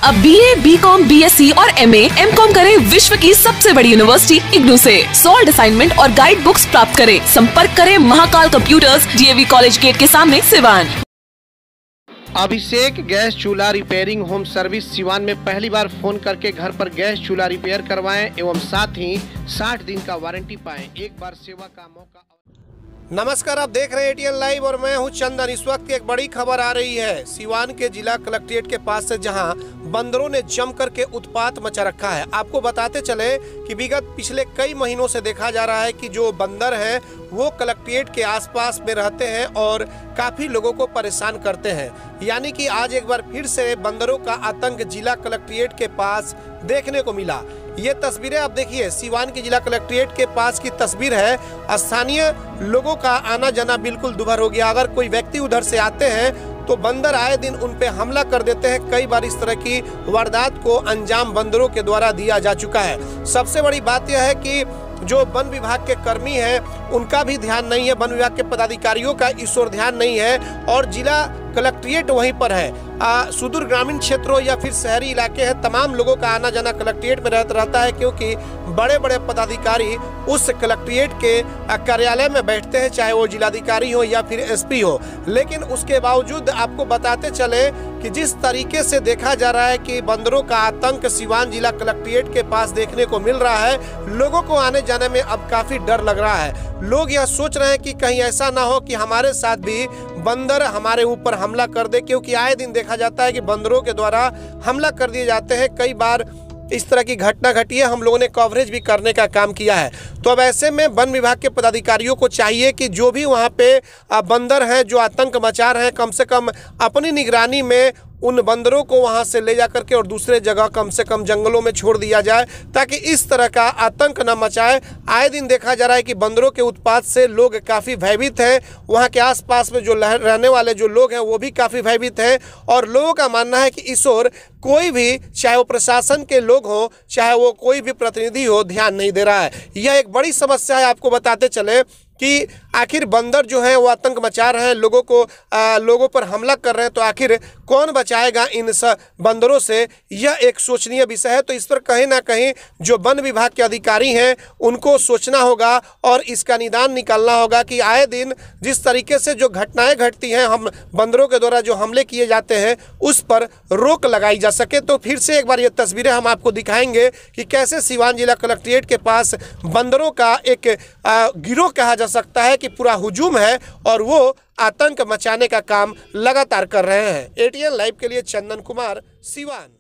अब BA, BCom, BSc और MA, MCom करें विश्व की सबसे बड़ी यूनिवर्सिटी इग्नू से। सॉल्ड असाइनमेंट और गाइड बुक्स प्राप्त करें। संपर्क करें Mahakal computers, DAV college gate के सामने, सिवान। अभिषेक गैस चूल्हा रिपेयरिंग होम सर्विस सिवान में पहली बार फोन करके घर पर गैस चूल्हा रिपेयर करवाएं एवं साथ ही 60 दिन का वारंटी पाएं। एक बार सेवा का मौका। नमस्कार, आप देख रहे हैं ATN लाइव और मैं हूं चंदन। इस वक्त एक बड़ी खबर आ रही है सिवान के जिला कलेक्ट्रेट के पास से, जहां बंदरों ने जम करके उत्पात मचा रखा है। आपको बताते चले कि विगत पिछले कई महीनों से देखा जा रहा है कि जो बंदर हैं वो कलेक्ट्रेट के आसपास में रहते हैं और काफ़ी लोगों को परेशान करते हैं। यानी कि आज एक बार फिर से बंदरों का आतंक जिला कलेक्ट्रेट के पास देखने को मिला। ये तस्वीरें आप देखिए, सिवान के जिला कलेक्ट्रेट के पास की तस्वीर है। स्थानीय लोगों का आना जाना बिल्कुल दुभर हो गया। अगर कोई व्यक्ति उधर से आते हैं तो बंदर आए दिन उन पे हमला कर देते हैं। कई बार इस तरह की वारदात को अंजाम बंदरों के द्वारा दिया जा चुका है। सबसे बड़ी बात यह है कि जो वन विभाग के कर्मी हैं उनका भी ध्यान नहीं है, वन विभाग के पदाधिकारियों का इस ओर ध्यान नहीं है और जिला कलेक्ट्रेट वहीं पर है। सुदूर ग्रामीण क्षेत्रों या फिर शहरी इलाके हैं, तमाम लोगों का आना जाना कलेक्ट्रेट में रहता है, क्योंकि बड़े बड़े पदाधिकारी उस कलेक्ट्रेट के कार्यालय में बैठते हैं, चाहे वो जिलाधिकारी हो या फिर SP हो। लेकिन उसके बावजूद आपको बताते चले कि जिस तरीके से देखा जा रहा है कि बंदरों का आतंक सिवान जिला कलेक्ट्रेट के पास देखने को मिल रहा है, लोगों को आने जाने में अब काफ़ी डर लग रहा है। लोग यह सोच रहे हैं कि कहीं ऐसा ना हो कि हमारे साथ भी बंदर हमारे ऊपर हमला कर दे, क्योंकि आए दिन देखा जाता है कि बंदरों के द्वारा हमला कर दिए जाते हैं। कई बार इस तरह की घटना घटी है, हम लोगों ने कवरेज भी करने का काम किया है। तो अब ऐसे में वन विभाग के पदाधिकारियों को चाहिए कि जो भी वहाँ पे बंदर हैं जो आतंक मचा रहे हैं, कम से कम अपनी निगरानी में उन बंदरों को वहां से ले जा करके और दूसरे जगह कम से कम जंगलों में छोड़ दिया जाए, ताकि इस तरह का आतंक न मचाए। आए दिन देखा जा रहा है कि बंदरों के उत्पात से लोग काफ़ी भयभीत हैं। वहां के आसपास में जो रहने वाले जो लोग हैं वो भी काफ़ी भयभीत हैं और लोगों का मानना है कि इस ओर कोई भी, चाहे वो प्रशासन के लोग हो चाहे वो कोई भी प्रतिनिधि हो, ध्यान नहीं दे रहा है। यह एक बड़ी समस्या है। आपको बताते चले कि आखिर बंदर जो है वो आतंक मचा रहे हैं, लोगों पर हमला कर रहे हैं, तो आखिर कौन बचाएगा इन बंदरों से, यह एक सोचनीय विषय है। तो इस पर कहीं ना कहीं जो वन विभाग के अधिकारी हैं उनको सोचना होगा और इसका निदान निकालना होगा कि आए दिन जिस तरीके से जो घटनाएं घटती हैं, हम बंदरों के द्वारा जो हमले किए जाते हैं, उस पर रोक लगाई जा सके। तो फिर से एक बार ये तस्वीरें हम आपको दिखाएंगे कि कैसे सिवान जिला कलेक्ट्रेट के पास बंदरों का एक गिरोह कहा जा सकता है कि पूरा हुजूम है और वो आतंक मचाने का काम लगातार कर रहे हैं। ATN लाइव के लिए चंदन कुमार, सिवान।